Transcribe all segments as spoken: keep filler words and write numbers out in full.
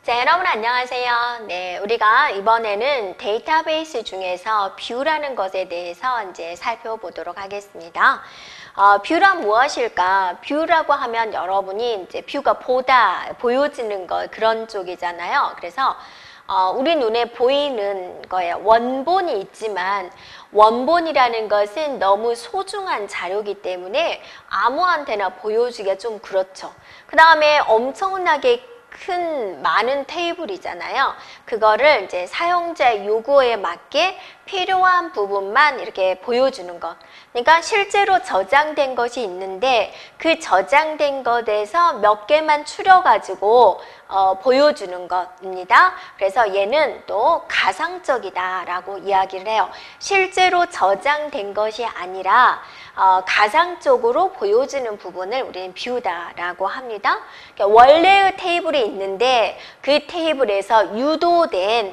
자, 여러분 안녕하세요. 네, 우리가 이번에는 데이터베이스 중에서 뷰라는 것에 대해서 이제 살펴보도록 하겠습니다. 어, 뷰란 무엇일까? 뷰라고 하면 여러분이 이제 뷰가 보다, 보여지는 것 그런 쪽이잖아요. 그래서 어, 우리 눈에 보이는 거예요. 원본이 있지만 원본이라는 것은 너무 소중한 자료이기 때문에 아무한테나 보여주기가 좀 그렇죠. 그 다음에 엄청나게 큰 많은 테이블이잖아요. 그거를 이제 사용자 요구에 맞게 필요한 부분만 이렇게 보여주는 것. 그러니까 실제로 저장된 것이 있는데 그 저장된 것에서 몇 개만 추려가지고 어, 보여주는 것입니다. 그래서 얘는 또 가상적이다라고 이야기를 해요. 실제로 저장된 것이 아니라 어, 가상적으로 보여주는 부분을 우리는 뷰다라고 합니다. 그러니까 원래의 테이블이 있는데 그 테이블에서 유도된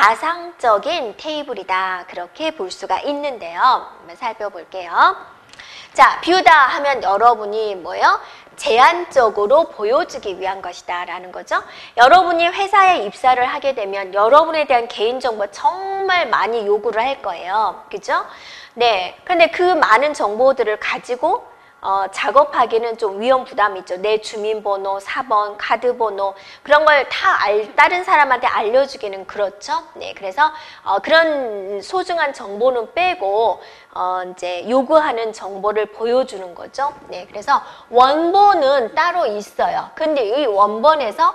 가상적인 테이블이다. 그렇게 볼 수가 있는데요. 한번 살펴볼게요. 자, 뷰다 하면 여러분이 뭐예요? 제한적으로 보여주기 위한 것이다 라는 거죠. 여러분이 회사에 입사를 하게 되면 여러분에 대한 개인정보 정말 많이 요구를 할 거예요. 그죠? 네. 근데 그 많은 정보들을 가지고 어, 작업하기는 좀 위험 부담이 있죠. 내 주민번호, 사번, 카드번호 그런 걸 다 다른 사람한테 알려주기는 그렇죠. 네, 그래서 어, 그런 소중한 정보는 빼고 어, 이제 요구하는 정보를 보여주는 거죠. 네, 그래서 원본은 따로 있어요. 근데 이 원본에서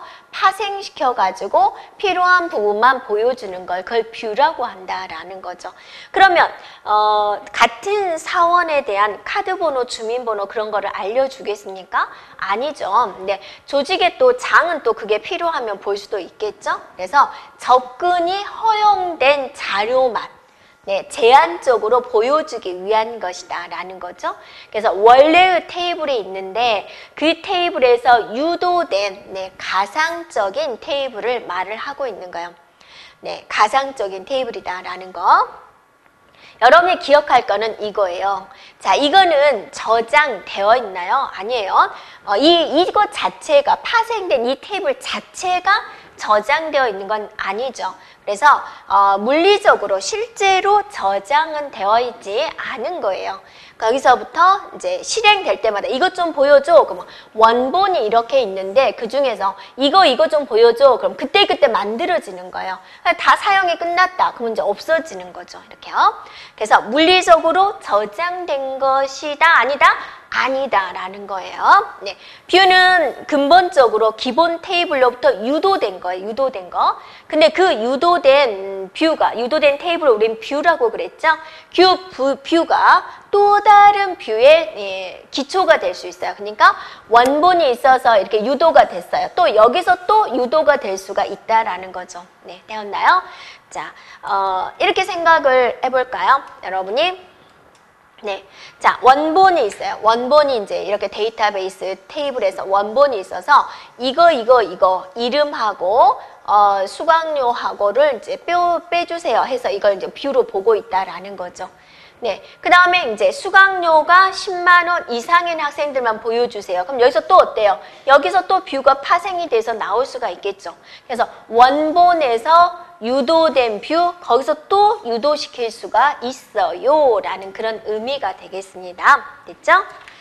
파생시켜가지고 필요한 부분만 보여주는 걸 그걸 뷰라고 한다라는 거죠. 그러면 어, 같은 사원에 대한 카드번호, 주민번호 그런 거를 알려주겠습니까? 아니죠. 네, 조직의 또 장은 또 그게 필요하면 볼 수도 있겠죠. 그래서 접근이 허용된 자료만 네, 제한적으로 보여주기 위한 것이다 라는 거죠. 그래서 원래의 테이블이 있는데 그 테이블에서 유도된 네, 가상적인 테이블을 말을 하고 있는 거예요. 네, 가상적인 테이블이다 라는 거. 여러분이 기억할 거는 이거예요. 자, 이거는 저장되어 있나요? 아니에요. 어, 이, 이것 자체가 파생된 이 테이블 자체가 저장되어 있는 건 아니죠. 그래서 어, 물리적으로 실제로 저장은 되어 있지 않은 거예요. 거기서부터 이제 실행될 때마다 이것 좀 보여줘. 그럼 원본이 이렇게 있는데 그 중에서 이거 이거 좀 보여줘. 그럼 그때 그때 만들어지는 거예요. 다 사용이 끝났다. 그러면 이제 없어지는 거죠. 이렇게요. 그래서 물리적으로 저장된 것이다 아니다. 아니다라는 거예요. 네, 뷰는 근본적으로 기본 테이블로부터 유도된 거예요. 유도된 거. 근데 그 유도된 뷰가, 유도된 테이블을 우리는 뷰라고 그랬죠. 뷰, 뷰가 또 다른 뷰의 예, 기초가 될 수 있어요. 그러니까 원본이 있어서 이렇게 유도가 됐어요. 또 여기서 또 유도가 될 수가 있다라는 거죠. 네, 되었나요? 자, 어, 이렇게 생각을 해볼까요? 여러분이. 네. 자, 원본이 있어요. 원본이 이제 이렇게 데이터베이스 테이블에서 원본이 있어서 이거, 이거, 이거 이름하고 어, 수강료하고를 이제 빼, 빼주세요 해서 이걸 이제 뷰로 보고 있다라는 거죠. 네. 그 다음에 이제 수강료가 십만 원 이상인 학생들만 보여주세요. 그럼 여기서 또 어때요? 여기서 또 뷰가 파생이 돼서 나올 수가 있겠죠. 그래서 원본에서 유도된 뷰, 거기서 또 유도시킬 수가 있어요 라는 그런 의미가 되겠습니다. 됐죠?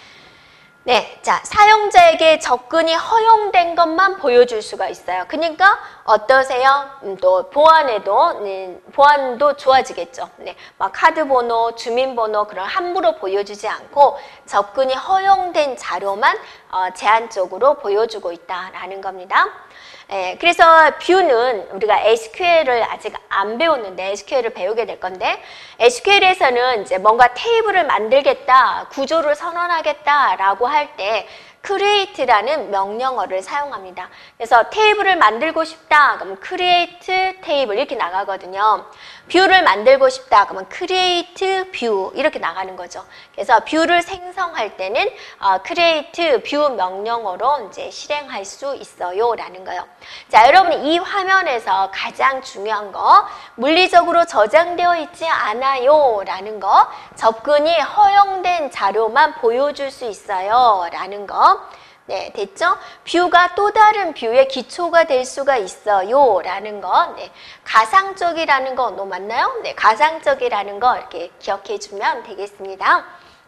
네, 자, 사용자에게 접근이 허용된 것만 보여줄 수가 있어요. 그러니까 어떠세요? 음, 또 보안에도 네, 보안도 좋아지겠죠. 네, 막 카드번호, 주민번호 그런 함부로 보여주지 않고 접근이 허용된 자료만 어, 제한적으로 보여주고 있다라는 겁니다. 예, 그래서 뷰는 우리가 에스큐엘을 아직 안 배웠는데 에스큐엘을 배우게 될 건데 에스큐엘에서는 이제 뭔가 테이블을 만들겠다, 구조를 선언하겠다라고 할 때 create라는 명령어를 사용합니다. 그래서 테이블을 만들고 싶다 그러면 create 테이블 이렇게 나가거든요. 뷰를 만들고 싶다 그러면 create view 이렇게 나가는 거죠. 그래서 뷰를 생성할 때는 어, create view 명령어로 이제 실행할 수 있어요 라는 거예요. 자, 여러분 이 화면에서 가장 중요한 거 물리적으로 저장되어 있지 않아요 라는 거, 접근이 허용된 자료만 보여줄 수 있어요 라는 거. 네, 됐죠? 뷰가 또 다른 뷰의 기초가 될 수가 있어요. 라는 거. 네, 가상적이라는 거, 너 맞나요? 네, 가상적이라는 거 이렇게 기억해 주면 되겠습니다.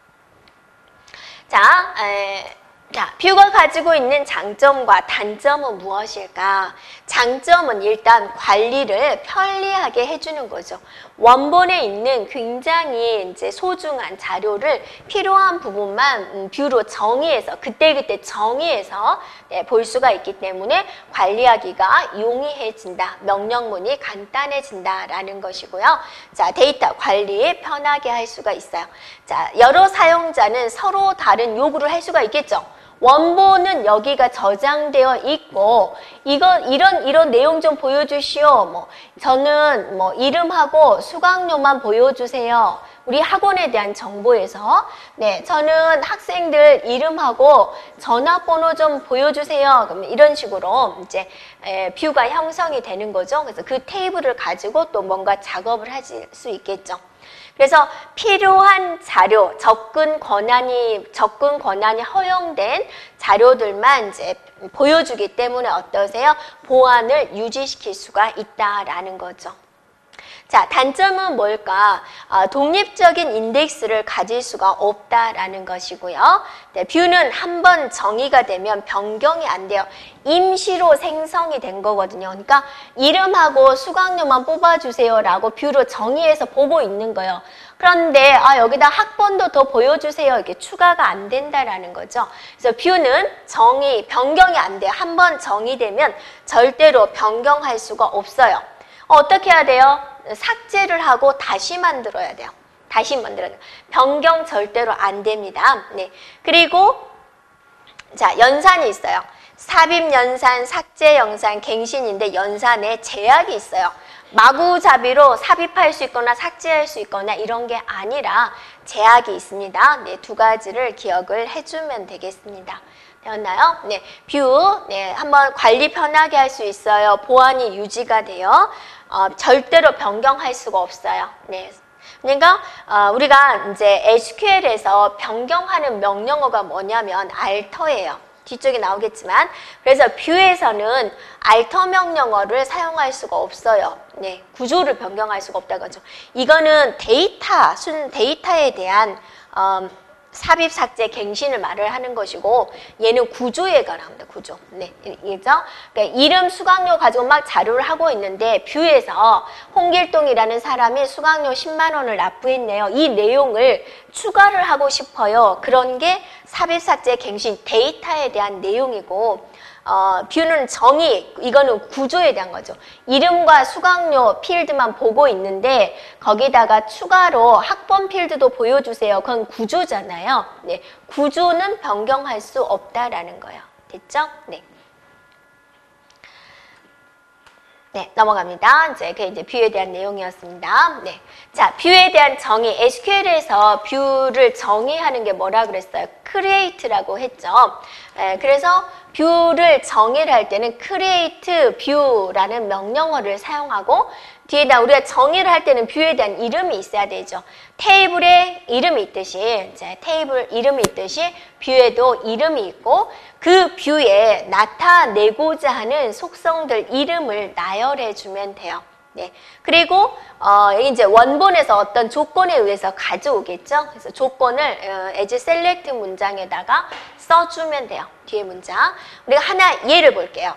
자, 에, 자, 뷰가 가지고 있는 장점과 단점은 무엇일까? 장점은 일단 관리를 편리하게 해주는 거죠. 원본에 있는 굉장히 이제 소중한 자료를 필요한 부분만 음, 뷰로 정의해서 그때그때 정의해서 네, 볼 수가 있기 때문에 관리하기가 용이해진다. 명령문이 간단해진다라는 것이고요. 자, 데이터 관리 편하게 할 수가 있어요. 자, 여러 사용자는 서로 다른 요구를 할 수가 있겠죠. 원본은 여기가 저장되어 있고 이거 이런 이런 내용 좀 보여주시오. 뭐 저는 뭐 이름하고 수강료만 보여주세요. 우리 학원에 대한 정보에서 네 저는 학생들 이름하고 전화번호 좀 보여주세요. 그럼 이런 식으로 이제 에, 뷰가 형성이 되는 거죠. 그래서 그 테이블을 가지고 또 뭔가 작업을 하실 수 있겠죠. 그래서 필요한 자료, 접근 권한이, 접근 권한이 허용된 자료들만 이제 보여주기 때문에 어떠세요? 보안을 유지시킬 수가 있다라는 거죠. 자, 단점은 뭘까? 아, 독립적인 인덱스를 가질 수가 없다라는 것이고요. 네, 뷰는 한번 정의가 되면 변경이 안 돼요. 임시로 생성이 된 거거든요. 그러니까 이름하고 수강료만 뽑아주세요라고 뷰로 정의해서 보고 있는 거예요. 그런데 아, 여기다 학번도 더 보여주세요. 이게 추가가 안 된다라는 거죠. 그래서 뷰는 정의, 변경이 안 돼요. 한번 정의되면 절대로 변경할 수가 없어요. 어, 어떻게 해야 돼요? 삭제를 하고 다시 만들어야 돼요. 다시 만들어야 돼요. 변경 절대로 안 됩니다. 네. 그리고 자, 연산이 있어요. 삽입 연산, 삭제 연산, 갱신인데 연산에 제약이 있어요. 마구잡이로 삽입할 수 있거나 삭제할 수 있거나 이런 게 아니라 제약이 있습니다. 네, 두 가지를 기억을 해주면 되겠습니다. 되었나요? 네, 뷰, 네, 한번 관리 편하게 할 수 있어요. 보안이 유지가 돼요. 어, 절대로 변경할 수가 없어요. 네. 그러니까 어, 우리가 이제 에스큐엘에서 변경하는 명령어가 뭐냐면 알터예요. 뒤쪽에 나오겠지만 그래서 뷰에서는 알터 명령어를 사용할 수가 없어요. 네, 구조를 변경할 수가 없다고 하죠. 이거는 데이터, 순 데이터에 대한 음, 삽입, 삭제, 갱신을 말을 하는 것이고 얘는 구조에 관합니다. 구조. 네, 이죠? 그러니까 이름, 수강료 가지고 막 자료를 하고 있는데 뷰에서 홍길동이라는 사람이 수강료 십만 원을 납부했네요. 이 내용을 추가를 하고 싶어요. 그런 게 삽입, 삭제, 갱신, 데이터에 대한 내용이고 어, 뷰는 정의, 이거는 구조에 대한 거죠. 이름과 수강료 필드만 보고 있는데 거기다가 추가로 학번 필드도 보여주세요. 그건 구조잖아요. 네, 구조는 변경할 수 없다라는 거예요. 됐죠? 네. 네, 넘어갑니다. 이제 그게 이제 뷰에 대한 내용이었습니다. 네. 자, 뷰에 대한 정의. 에스큐엘에서 뷰를 정의하는 게 뭐라 그랬어요? create라고 했죠. 네, 그래서 뷰를 정의를 할 때는 create view라는 명령어를 사용하고 뒤에다 우리가 정의를 할 때는 뷰에 대한 이름이 있어야 되죠. 테이블에 이름이 있듯이 이제 테이블 이름이 있듯이 뷰에도 이름이 있고 그 뷰에 나타내고자 하는 속성들 이름을 나열해 주면 돼요. 네. 그리고 어 이제 원본에서 어떤 조건에 의해서 가져오겠죠. 그래서 조건을 어, as select 문장에다가 써주면 돼요. 뒤에 문장. 우리가 하나 예를 볼게요.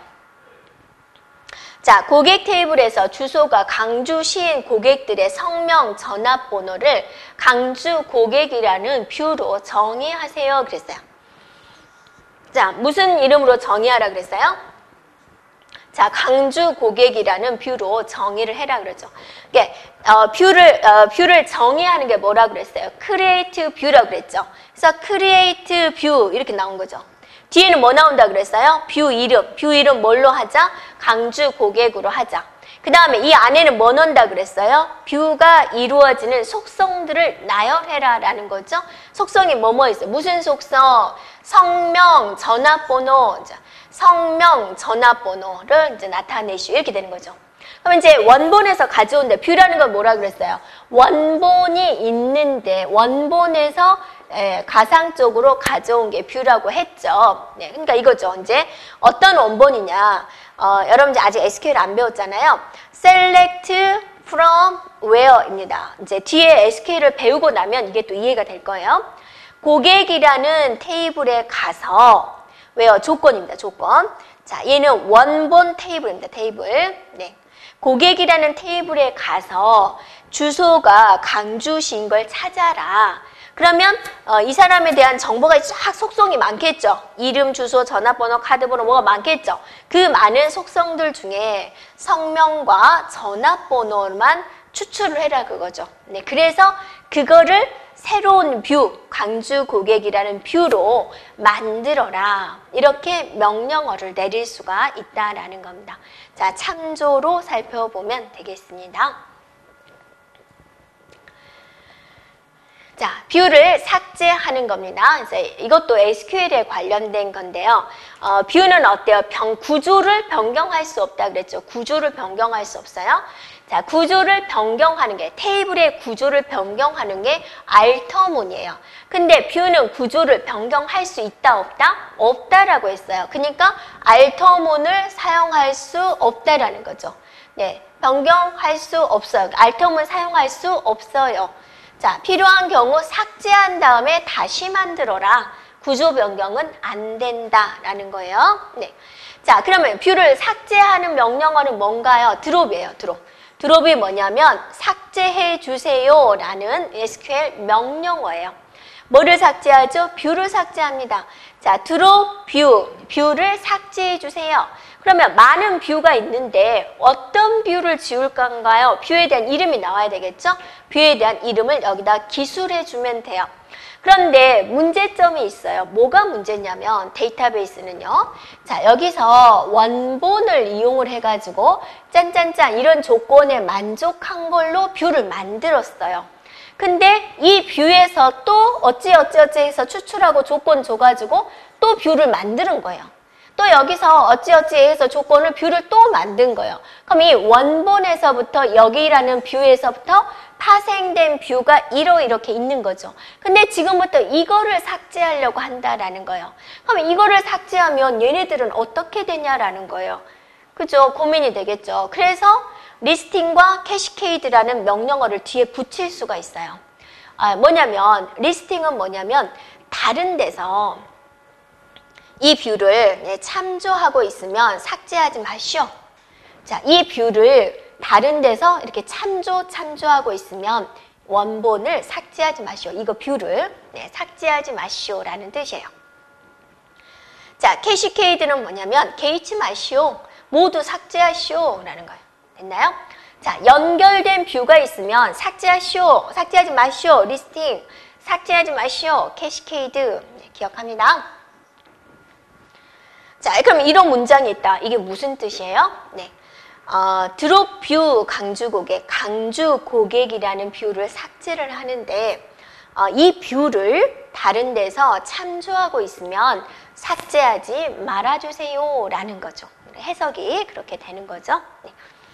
자, 고객 테이블에서 주소가 강주시인 고객들의 성명, 전화번호를 강주 고객이라는 뷰로 정의하세요. 그랬어요. 자, 무슨 이름으로 정의하라 그랬어요? 자, 강주 고객이라는 뷰로 정의를 해라 그러죠. 이게 어, 뷰를 어, 뷰를 정의하는 게 뭐라 그랬어요? create view라고 그랬죠. 그래서 create view 이렇게 나온 거죠. 뒤에는 뭐 나온다 그랬어요? 뷰 이름. 뷰 이름 뭘로 하자? 강주 고객으로 하자. 그 다음에 이 안에는 뭐 넣는다 그랬어요? 뷰가 이루어지는 속성들을 나열해라 라는 거죠. 속성이 뭐뭐 있어요? 무슨 속성? 성명, 전화번호. 성명, 전화번호를 이제 나타내시오. 이렇게 되는 거죠. 그럼 이제 원본에서 가져온다. 뷰라는 건 뭐라 그랬어요? 원본이 있는데 원본에서 예, 가상적으로 가져온 게 뷰라고 했죠. 네, 그러니까 이거죠. 이제 어떤 원본이냐. 어, 여러분 이제 아직 에스큐엘 안 배웠잖아요. select from where입니다. 이제 뒤에 에스큐엘을 배우고 나면 이게 또 이해가 될 거예요. 고객이라는 테이블에 가서 where 조건입니다. 조건. 자, 얘는 원본 테이블입니다. 테이블. 네. 고객이라는 테이블에 가서 주소가 강주시인 걸 찾아라. 그러면 어, 이 사람에 대한 정보가 쫙 속성이 많겠죠. 이름, 주소, 전화번호, 카드번호 뭐가 많겠죠. 그 많은 속성들 중에 성명과 전화번호만 추출을 해라 그거죠. 네, 그래서 그거를 새로운 뷰, 강주 고객이라는 뷰로 만들어라. 이렇게 명령어를 내릴 수가 있다라는 겁니다. 자, 참조로 살펴보면 되겠습니다. 자, 뷰를 삭제하는 겁니다. 이제 이것도 에스큐엘에 관련된 건데요. 어, 뷰는 어때요? 병, 구조를 변경할 수 없다 그랬죠. 구조를 변경할 수 없어요. 자, 구조를 변경하는 게, 테이블의 구조를 변경하는 게 알터문이에요. 근데 뷰는 구조를 변경할 수 있다, 없다? 없다라고 했어요. 그러니까 알터문을 사용할 수 없다라는 거죠. 네, 변경할 수 없어요. 알터문 사용할 수 없어요. 자, 필요한 경우 삭제한 다음에 다시 만들어라. 구조 변경은 안 된다라는 거예요. 네. 자, 그러면 뷰를 삭제하는 명령어는 뭔가요? 드롭이에요, 드롭. 드롭이 뭐냐면 삭제해 주세요 라는 에스큐엘 명령어예요. 뭐를 삭제하죠? 뷰를 삭제합니다. 자, 드롭 뷰, 뷰를 삭제해 주세요. 그러면 많은 뷰가 있는데 어떤 뷰를 지울 건가요? 뷰에 대한 이름이 나와야 되겠죠? 뷰에 대한 이름을 여기다 기술해 주면 돼요. 그런데 문제점이 있어요. 뭐가 문제냐면 데이터베이스는요. 자, 여기서 원본을 이용을 해가지고 짠짠짠 이런 조건에 만족한 걸로 뷰를 만들었어요. 근데 이 뷰에서 또 어찌 어찌 어찌 해서 추출하고 조건 줘가지고 또 뷰를 만드는 거예요. 또 여기서 어찌어찌 해서 조건을 뷰를 또 만든 거예요. 그럼 이 원본에서부터 여기라는 뷰에서부터 파생된 뷰가 이러 이렇게 있는 거죠. 근데 지금부터 이거를 삭제하려고 한다라는 거예요. 그럼 이거를 삭제하면 얘네들은 어떻게 되냐라는 거예요. 그죠? 고민이 되겠죠. 그래서 리스팅과 캐시케이드라는 명령어를 뒤에 붙일 수가 있어요. 아, 뭐냐면 리스팅은 뭐냐면 다른 데서 이 뷰를 참조하고 있으면 삭제하지 마시오. 자, 이 뷰를 다른 데서 이렇게 참조, 참조하고 있으면 원본을 삭제하지 마시오. 이거 뷰를 네, 삭제하지 마시오라는 뜻이에요. 자, 캐시케이드는 뭐냐면 개의치 마시오. 모두 삭제하시오라는 거예요. 됐나요? 자, 연결된 뷰가 있으면 삭제하시오. 삭제하지 마시오. 리스팅. 삭제하지 마시오. 캐시케이드. 네, 기억합니다. 자, 그럼 이런 문장이 있다. 이게 무슨 뜻이에요? 네. 어, 드롭 뷰 강주 고객, 강주 고객이라는 뷰를 삭제를 하는데 어, 이 뷰를 다른 데서 참조하고 있으면 삭제하지 말아주세요 라는 거죠. 해석이 그렇게 되는 거죠. 네.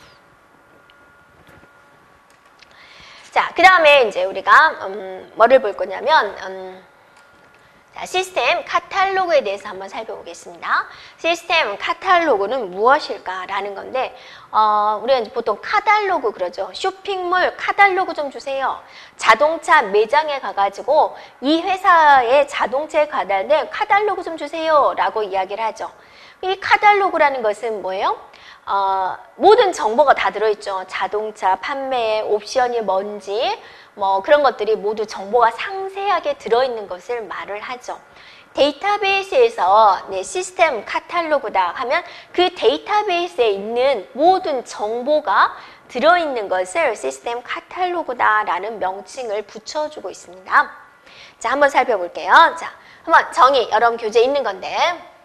자, 그 다음에 이제 우리가 음, 뭐를 볼 거냐면 음, 자, 시스템 카탈로그에 대해서 한번 살펴보겠습니다. 시스템 카탈로그는 무엇일까라는 건데 어, 우리가 이제 보통 카탈로그 그러죠. 쇼핑몰 카탈로그 좀 주세요. 자동차 매장에 가가지고 이 회사의 자동차에 관련된 카탈로그 좀 주세요 라고 이야기를 하죠. 이 카탈로그라는 것은 뭐예요? 어, 모든 정보가 다 들어있죠. 자동차 판매, 옵션이 뭔지 뭐 그런 것들이 모두 정보가 상세하게 들어있는 것을 말을 하죠. 데이터베이스에서 네, 시스템 카탈로그다 하면 그 데이터베이스에 있는 모든 정보가 들어있는 것을 시스템 카탈로그다라는 명칭을 붙여주고 있습니다. 자, 한번 살펴볼게요. 자, 한번 정의, 여러분 교재에 있는 건데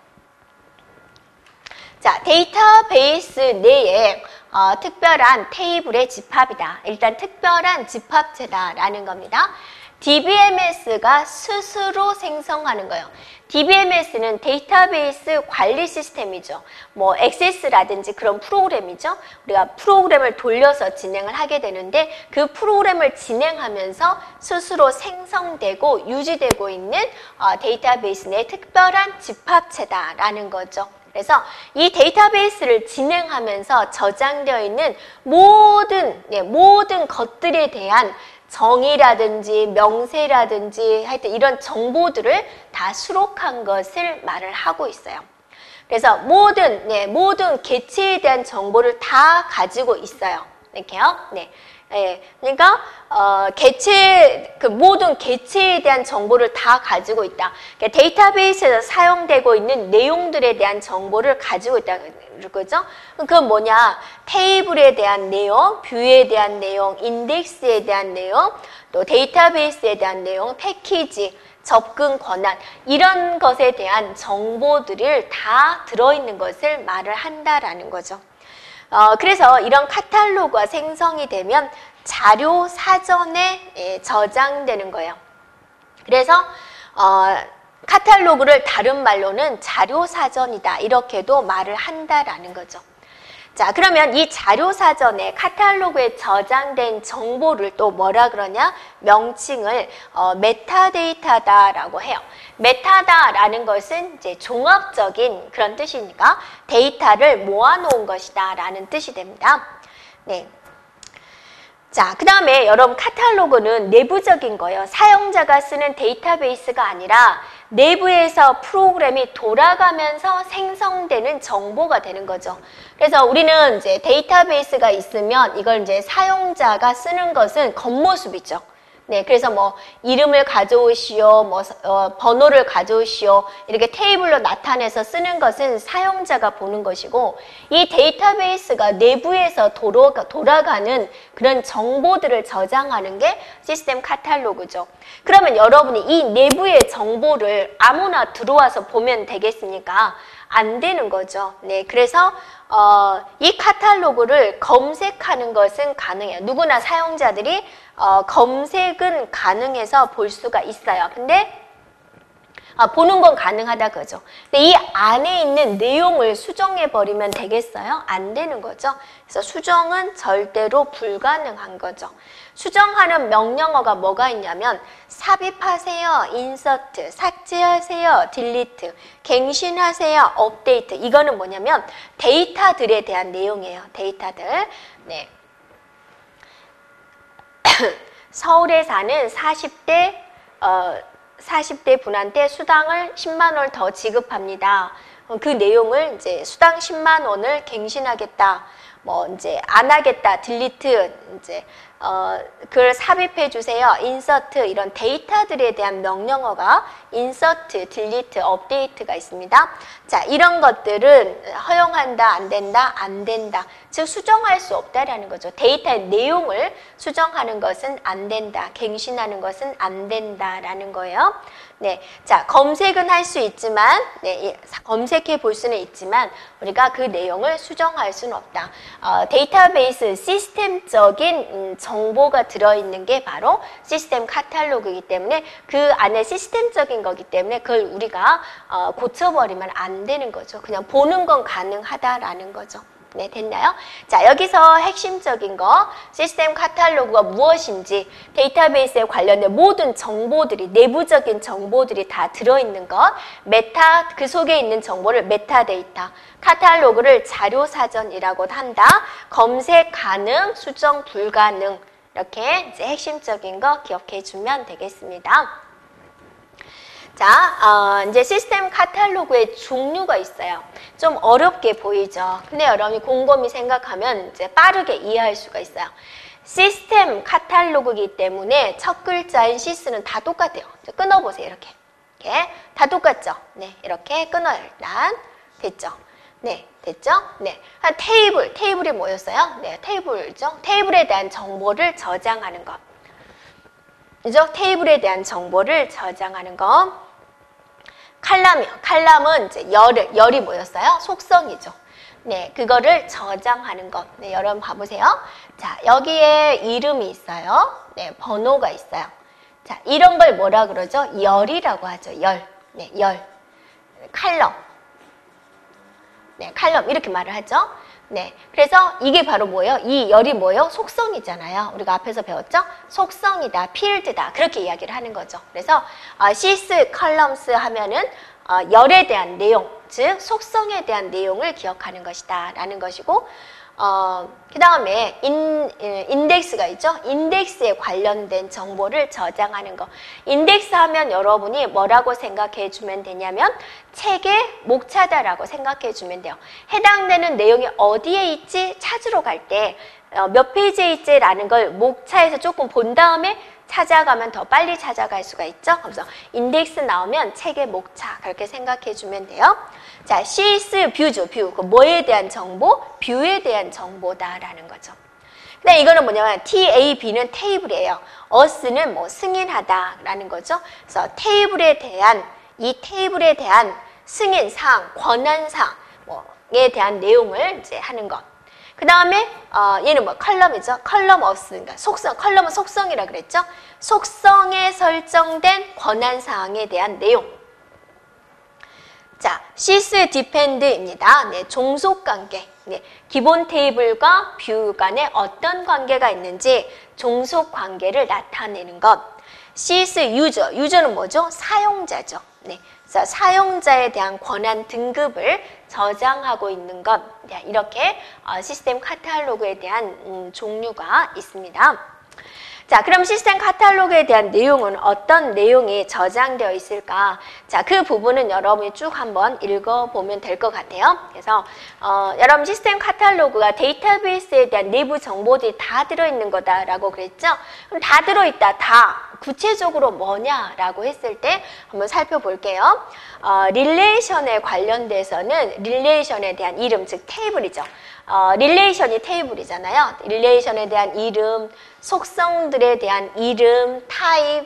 자, 데이터베이스 내에 어, 특별한 테이블의 집합이다. 일단 특별한 집합체다라는 겁니다. 디비엠에스가 스스로 생성하는 거예요. 디비엠에스는 데이터베이스 관리 시스템이죠. 뭐 액세스라든지 그런 프로그램이죠. 우리가 프로그램을 돌려서 진행을 하게 되는데 그 프로그램을 진행하면서 스스로 생성되고 유지되고 있는 어, 데이터베이스 내 특별한 집합체다라는 거죠. 그래서 이 데이터베이스를 진행하면서 저장되어 있는 모든, 네, 모든 것들에 대한 정의라든지 명세라든지 하여튼 이런 정보들을 다 수록한 것을 말을 하고 있어요. 그래서 모든, 네, 모든 개체에 대한 정보를 다 가지고 있어요. 이렇게요. 네. 네, 그러니까 어, 개체 그 모든 개체에 대한 정보를 다 가지고 있다. 그러니까 데이터베이스에서 사용되고 있는 내용들에 대한 정보를 가지고 있다. 그죠? 그건 뭐냐? 테이블에 대한 내용, 뷰에 대한 내용, 인덱스에 대한 내용, 또 데이터베이스에 대한 내용, 패키지, 접근 권한 이런 것에 대한 정보들을 다 들어있는 것을 말을 한다라는 거죠. 어, 그래서 이런 카탈로그가 생성이 되면 자료 사전에 예, 저장되는 거예요. 그래서 어, 카탈로그를 다른 말로는 자료 사전이다 이렇게도 말을 한다라는 거죠. 자, 그러면 이 자료 사전에 카탈로그에 저장된 정보를 또 뭐라 그러냐? 명칭을 어, 메타데이터다라고 해요. 메타다라는 것은 이제 종합적인 그런 뜻이니까 데이터를 모아놓은 것이다라는 뜻이 됩니다. 네. 자, 그 다음에 여러분 카탈로그는 내부적인 거예요. 사용자가 쓰는 데이터베이스가 아니라 내부에서 프로그램이 돌아가면서 생성되는 정보가 되는 거죠. 그래서 우리는 이제 데이터베이스가 있으면 이걸 이제 사용자가 쓰는 것은 겉모습이죠. 네, 그래서 뭐 이름을 가져오시오, 뭐 어, 번호를 가져오시오 이렇게 테이블로 나타내서 쓰는 것은 사용자가 보는 것이고 이 데이터베이스가 내부에서 돌아가, 돌아가는 그런 정보들을 저장하는 게 시스템 카탈로그죠. 그러면 여러분이 이 내부의 정보를 아무나 들어와서 보면 되겠습니까? 안 되는 거죠. 네, 그래서 어, 이 카탈로그를 검색하는 것은 가능해요. 누구나 사용자들이 어, 검색은 가능해서 볼 수가 있어요. 근데 아, 보는 건 가능하다 그죠. 근데 이 안에 있는 내용을 수정해 버리면 되겠어요? 안 되는 거죠. 그래서 수정은 절대로 불가능한 거죠. 수정하는 명령어가 뭐가 있냐면 삽입하세요, 인서트, 삭제하세요, 딜리트, 갱신하세요, 업데이트. 이거는 뭐냐면 데이터들에 대한 내용이에요. 데이터들. 네. 서울에 사는 사십 대 어, 사십 대 분한테 수당을 십만 원을 더 지급합니다. 그 내용을 이제 수당 십만 원을 갱신하겠다. 뭐 이제 안 하겠다. 딜리트 이제 어 그걸 삽입해 주세요. 인서트 이런 데이터들에 대한 명령어가 인서트, 딜리트, 업데이트가 있습니다. 자, 이런 것들은 허용한다, 안 된다, 안 된다. 즉 수정할 수 없다라는 거죠. 데이터의 내용을 수정하는 것은 안 된다. 갱신하는 것은 안 된다라는 거예요. 네, 자 검색은 할 수 있지만, 네, 검색해 볼 수는 있지만 우리가 그 내용을 수정할 수는 없다. 어, 데이터베이스 시스템적인 음, 정보가 들어있는 게 바로 시스템 카탈로그이기 때문에 그 안에 시스템적인 거기 때문에 그걸 우리가 어, 고쳐버리면 안 되는 거죠. 그냥 보는 건 가능하다라는 거죠. 네, 됐나요? 자, 여기서 핵심적인 거, 시스템 카탈로그가 무엇인지, 데이터베이스에 관련된 모든 정보들이, 내부적인 정보들이 다 들어있는 것, 메타, 그 속에 있는 정보를 메타데이터, 카탈로그를 자료사전이라고 한다. 검색 가능, 수정 불가능. 이렇게 이제 핵심적인 거 기억해 주면 되겠습니다. 자, 어, 이제 시스템 카탈로그의 종류가 있어요. 좀 어렵게 보이죠. 근데 여러분이 곰곰이 생각하면 이제 빠르게 이해할 수가 있어요. 시스템 카탈로그이기 때문에 첫 글자인 시스는 다 똑같아요. 끊어보세요, 이렇게. 이렇게. 다 똑같죠? 네, 이렇게 끊어요, 일단. 됐죠? 네, 됐죠? 네. 한 테이블, 테이블이 뭐였어요? 네, 테이블이죠? 테이블에 대한 정보를 저장하는 것. 그죠? 테이블에 대한 정보를 저장하는 거. 칼럼이요. 칼럼은 이제 열, 열이 뭐였어요? 속성이죠. 네, 그거를 저장하는 것. 네, 여러분 봐보세요. 자, 여기에 이름이 있어요. 네, 번호가 있어요. 자, 이런 걸 뭐라 그러죠? 열이라고 하죠. 열. 네, 열. 칼럼. 네, 칼럼 이렇게 말을 하죠. 네, 그래서 이게 바로 뭐예요? 이 열이 뭐예요? 속성이잖아요. 우리가 앞에서 배웠죠? 속성이다, 필드다 그렇게 이야기를 하는 거죠. 그래서 어, 시스, 컬럼스 하면은 어, 열에 대한 내용, 즉 속성에 대한 내용을 기억하는 것이다 라는 것이고 어, 그 다음에 인, 인덱스가 있죠. 인덱스에 관련된 정보를 저장하는 거. 인덱스 하면 여러분이 뭐라고 생각해 주면 되냐면 책의 목차다라고 생각해 주면 돼요. 해당되는 내용이 어디에 있지 찾으러 갈 때 몇 페이지에 있지 라는 걸 목차에서 조금 본 다음에 찾아가면 더 빨리 찾아갈 수가 있죠. 그래서 인덱스 나오면 책의 목차 그렇게 생각해 주면 돼요. 자, 시스 뷰죠. 뷰. 그 뭐에 대한 정보? 뷰에 대한 정보다라는 거죠. 근데 이거는 뭐냐면 tab는 테이블이에요. us는 뭐 승인하다라는 거죠. 그래서 테이블에 대한 이 테이블에 대한 승인사항, 권한사항 뭐에 대한 내용을 이제 하는 것. 그 다음에 어, 얘는 뭐 컬럼이죠. 컬럼 us, 그러니까 속성, 컬럼은 속성이라 그랬죠. 속성에 설정된 권한사항에 대한 내용. 자, 시스 디펜드입니다. 네, 종속관계. 네, 기본 테이블과 뷰 간에 어떤 관계가 있는지 종속관계를 나타내는 것. 시스 유저, 유저는 뭐죠? 사용자죠. 네, 그래서 사용자에 대한 권한 등급을 저장하고 있는 것. 네, 이렇게 어, 시스템 카탈로그에 대한 음, 종류가 있습니다. 자, 그럼 시스템 카탈로그에 대한 내용은 어떤 내용이 저장되어 있을까? 자, 그 부분은 여러분이 쭉 한번 읽어보면 될 것 같아요. 그래서 어, 여러분 시스템 카탈로그가 데이터베이스에 대한 내부 정보들이 다 들어있는 거다라고 그랬죠? 그럼 다 들어있다, 다. 구체적으로 뭐냐라고 했을 때 한번 살펴볼게요. 어, 릴레이션에 관련돼서는 릴레이션에 대한 이름, 즉 테이블이죠. 어, 릴레이션이 테이블이잖아요. 릴레이션에 대한 이름, 속성들에 대한 이름, 타입,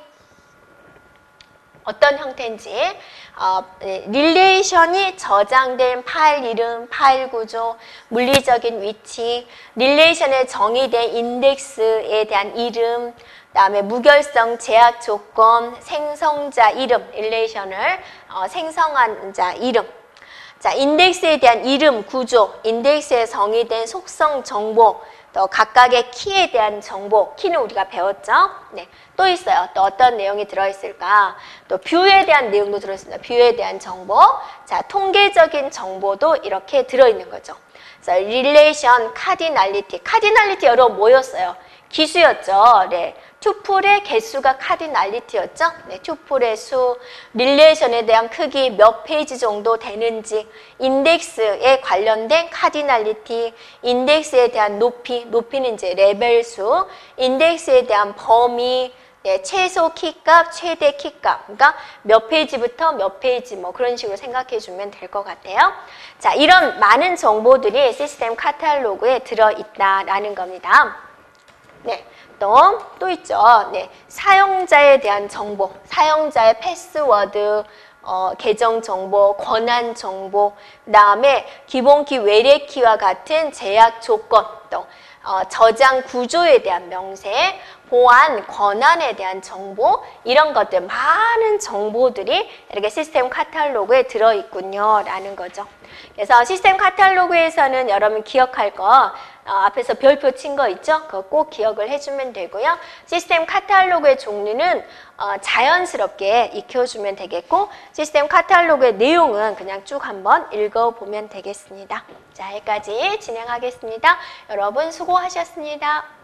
어떤 형태인지, 어, 릴레이션이 저장된 파일 이름, 파일 구조, 물리적인 위치, 릴레이션에 정의된 인덱스에 대한 이름, 그 다음에 무결성 제약 조건, 생성자 이름, 릴레이션을 어, 생성한 자 이름. 자, 인덱스에 대한 이름, 구조, 인덱스에 정의된 속성 정보, 또 각각의 키에 대한 정보, 키는 우리가 배웠죠? 네, 또 있어요. 또 어떤 내용이 들어있을까? 또 뷰에 대한 내용도 들어있습니다. 뷰에 대한 정보, 자, 통계적인 정보도 이렇게 들어있는 거죠. 그래서 릴레이션, 카디널리티, 카디널리티 여러분 뭐였어요? 기수였죠. 네. 투플의 개수가 카디널리티였죠. 네, 투플의 수, 릴레이션에 대한 크기 몇 페이지 정도 되는지, 인덱스에 관련된 카디널리티, 인덱스에 대한 높이, 높이는 이제 레벨 수, 인덱스에 대한 범위, 네, 최소 키값, 최대 키값, 그러니까 몇 페이지부터 몇 페이지 뭐 그런 식으로 생각해 주면 될 것 같아요. 자, 이런 많은 정보들이 시스템 카탈로그에 들어있다라는 겁니다. 네. 또, 또 있죠. 네. 사용자에 대한 정보, 사용자의 패스워드, 어, 계정 정보, 권한 정보, 그 다음에 기본키, 외래키와 같은 제약 조건, 또 어, 저장 구조에 대한 명세, 보안, 권한에 대한 정보, 이런 것들, 많은 정보들이 이렇게 시스템 카탈로그에 들어있군요. 라는 거죠. 그래서 시스템 카탈로그에서는 여러분 기억할 거, 어, 앞에서 별표 친 거 있죠? 그거 꼭 기억을 해주면 되고요. 시스템 카탈로그의 종류는 어, 자연스럽게 익혀주면 되겠고, 시스템 카탈로그의 내용은 그냥 쭉 한번 읽어보면 되겠습니다. 자, 여기까지 진행하겠습니다. 여러분 수고하셨습니다.